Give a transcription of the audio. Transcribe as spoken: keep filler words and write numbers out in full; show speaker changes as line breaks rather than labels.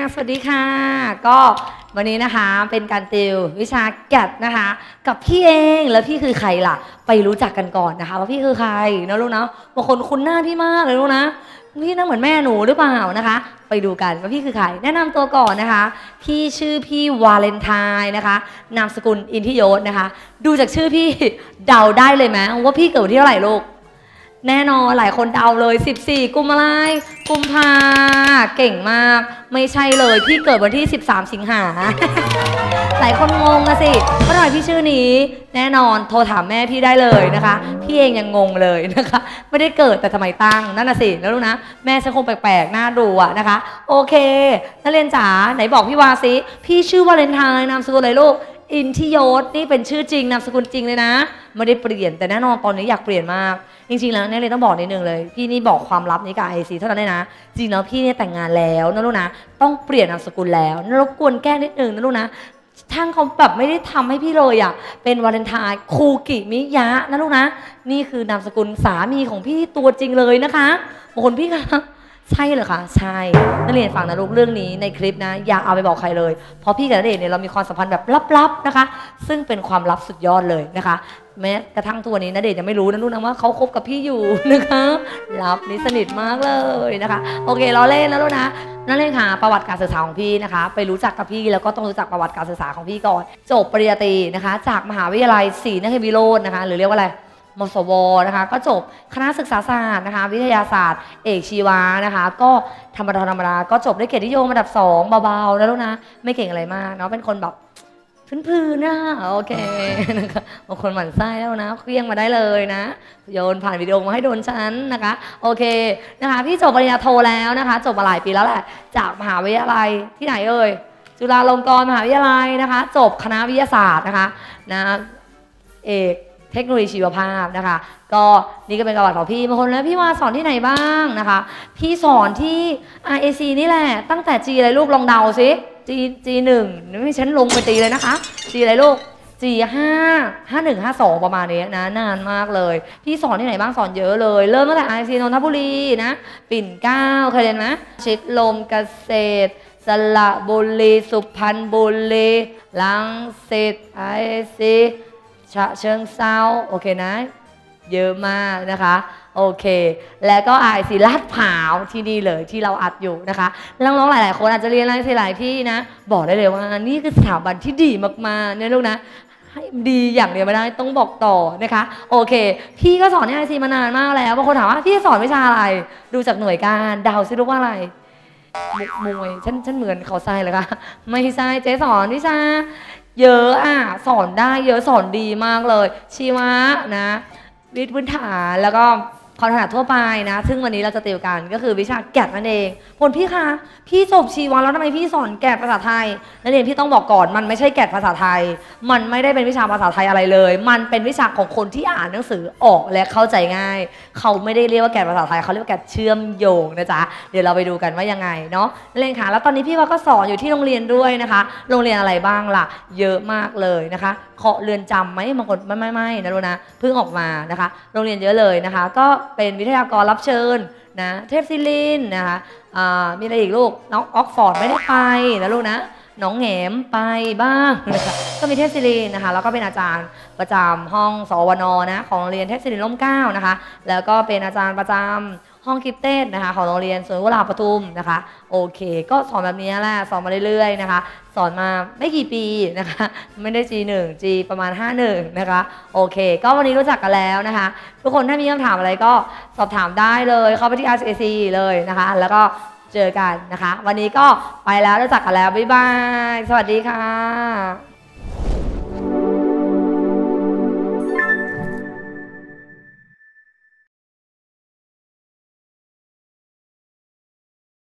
สวัสดีค่ะก็วันนี้นะคะเป็นการติววิชาแกดนะคะกับพี่เองแล้วพี่คือใครล่ะไปรู้จักกันก่อนนะคะว่าพี่คือใครนะลูกนะบางคนคุ้นหน้าพี่มากเลยลูกนะพี่น่าเหมือนแม่หนูหรือเปล่านะคะไปดูกันว่าพี่คือใครแนะนำตัวก่อนนะคะพี่ชื่อพี่วาเลนไทน์นะคะนามสกุลอินทิยศนะคะดูจากชื่อพี่เดาได้เลยไหมว่าพี่เกิดวันที่เท่าไหร่ลูกแน่นอนหลายคนเดาเลยสิบสี่กุมอะไรกุมภาเก่งมากไม่ใช่เลยพี่เกิดวันที่สิบสามสิงหาหลายคนงงนะสิว่าทำไมพี่ชื่อนี้แน่นอนโทรถามแม่พี่ได้เลยนะคะพี่เองยังงงเลยนะคะไม่ได้เกิดแต่ทำไมตั้งนั่นน่ะสิแล้วรู้นะแม่ฉันคงแปลกๆน่าดูอะนะคะโอเคนักเรียนจ๋าไหนบอกพี่วาสิพี่ชื่อวาเลนไทน์นามสกุลอะไรลูกอินทิยศนี่เป็นชื่อจริงนามสกุลจริงเลยนะไม่ได้เปลี่ยนแต่แน่นอนตอนนี้อยากเปลี่ยนมากจริงๆแล้วเนี่ยเลยต้องบอกนิดนึงเลยพี่นี่บอกความลับนี้กับไอซีเท่านั้นเลยนะจริงแล้วพี่เนี่ยแต่งงานแล้วนะลูกนะต้องเปลี่ยนนามสกุลแล้วรบกวนแก้นิดนึงนะลูกนะช่างเขาแบบไม่ได้ทำให้พี่เลยอ่ะเป็นวาเลนไทน์คูกิมิยะนะลูกนะนี่คือนามสกุลสามีของพี่ตัวจริงเลยนะคะบางคนพี่คะใช่เหรอคะใช่นักเรียนฟังนะลูกเรื่องนี้ในคลิปนะอย่าเอาไปบอกใครเลยเพราะพี่กับณเดชน์เนี่ยเรามีความสัมพันธ์แบบลับๆนะคะซึ่งเป็นความลับสุดยอดเลยนะคะแม้กระทั่งตัวนี้ณเดชน์ยังไม่รู้นะลูกนะว่าเขาคบกับพี่อยู่นะคะลับนี้สนิทมากเลยนะคะโอเคเราเล่นนะลูกนะนั่นเลยค่ะประวัติการศึกษาของพี่นะคะไปรู้จักกับพี่แล้วก็ต้องรู้จักประวัติการศึกษาของพี่ก่อนจบปริญญาตรีนะคะจากมหาวิทยาลัยศรีนครินทรวิโรจน์นะคะหรือเรียกว่าอะไรมสวนะคะก็จบคณะศึกษาศาสตร์นะคะวิทยาศาสตร์เอกชีวานะคะก็ธรรมดาธรรมดาก็จบด้วยเกียรตินิยมอันดับสองเบาๆนะลูกนะไม่เก่งอะไรมากเนาะเป็นคนแบบพื้นๆนะโอเคนะคะบางคนหมั่นไส้แล้วนะเคลี้ยงมาได้เลยนะโยนผ่านวิดีโอมาให้โดนฉันนะคะโอเคนะคะพี่จบปริญญาโทแล้วนะคะจบมาหลายปีแล้วแหละจากมหาวิทยาลัยที่ไหนเอ่ยจุฬาลงกรณ์มหาวิทยาลัยนะคะจบคณะวิทยาศาสตร์นะคะนะเอกเทคโนโลยีชีวภาพนะคะก็นี่ก็เป็นประวัติของพี่บางคนแล้วพี่ว่าสอนที่ไหนบ้างนะคะพี่สอนที่ อาร์ เอ ซี นี่แหละตั้งแต่ G อะไรลูกลองเดาซิ G G หนึ่งไม่ฉันลงไปตีเลยนะคะ G อะไรลูก G ห้า ห้าหนึ่ง ห้าสองประมาณนี้นะนานมากเลยพี่สอนที่ไหนบ้างสอนเยอะเลยเริ่มตั้งแต่ อาร์ เอ ซี นนทบุรีนะปิ่นเกล้าเคยเรียนไหมชิดลมเกษตรสระบุรีสุพรรณบุรีรังสิต อาร์ เอ ซีฉะเชิงเซาโอเคนะเยอะมากนะคะโอเคแล้วก็ อาร์ ไอ ซี ลาดพร้าวที่นี่เลยที่เราอัดอยู่นะคะน้องๆหลายๆคนอาจจะเรียน อาร์ ไอ ซี หลายที่นะบอกได้เลยว่านี่คือสถาบันที่ดีมากๆเนี่ยลูกนะให้ดีอย่างเดียวไม่ได้ต้องบอกต่อนะคะโอเคพี่ก็สอน อาร์ ไอ ซี มานานมากแล้วบางคนถามว่าพี่สอนวิชาอะไรดูจากหน่วยการเดาซิลูกว่าอะไรมวยฉันฉันเหมือนเขาใส่เลยค่ะไม่ใช่เจ๊สอนวิชาเยอะอ่ะสอนได้เยอะสอนดีมากเลยชีวะนะวิทย์พื้นฐานแล้วก็ความถนัดทั่วไปนะซึ่งวันนี้เราจะติวกันก็คือวิชาแกดนั่นเองผลพี่คะพี่จบชีวะแล้วทำไมพี่สอนแกดภาษาไทยนักเรียนพี่ต้องบอกก่อนมันไม่ใช่แกดภาษาไทยมันไม่ได้เป็นวิชาภาษาไทยอะไรเลยมันเป็นวิชาของคนที่อ่านหนังสือออกและเข้าใจง่ายเขาไม่ได้เรียกว่าแกดภาษาไทยเขาเรียกว่าแกดเชื่อมโยงนะจ๊ะเดี๋ยวเราไปดูกันว่ายังไงเนาะนักเรียนค่ะแล้วตอนนี้พี่ว่าก็สอนอยู่ที่โรงเรียนด้วยนะคะโรงเรียนอะไรบ้างล่ะเยอะมากเลยนะคะเคาะเรือนจำไหมบางคนไม่ไม่ไม่นะลูกนะเพิ่งออกมานะคะโรงเรียนเยอะเลยนะคะก็เป็นวิทยากรรับเชิญนะเทพศิรินนะคะมีอะไรอีกลูกน้องออกฟอร์ดไม่ได้ไปนะลูกนะน้องแหมไปบ้างนะคะก็มีเทพศิรินนะคะแล้วก็เป็นอาจารย์ประจำห้องสวนนะของโรงเรียนเทพศิรินร่มเกล้านะคะแล้วก็เป็นอาจารย์ประจำห้องกิฟเต้นะคะของโรงเรียนสวนกุหลาบปทุมนะคะโอเคก็สอนแบบนี้แหละสอนมาเรื่อยๆนะคะสอนมาไม่กี่ปีนะคะไม่ได้ จี หนึ่ง G ประมาณห้าหนึ่งนะคะโอเคก็วันนี้รู้จักกันแล้วนะคะทุกคนถ้ามีคำถามอะไรก็สอบถามได้เลยเข้าไปที่ อาร์ ซี เลยนะคะแล้วก็เจอกันนะคะวันนี้ก็ไปแล้วรู้จักกันแล้วบ๊ายบายสวัสดีค่ะ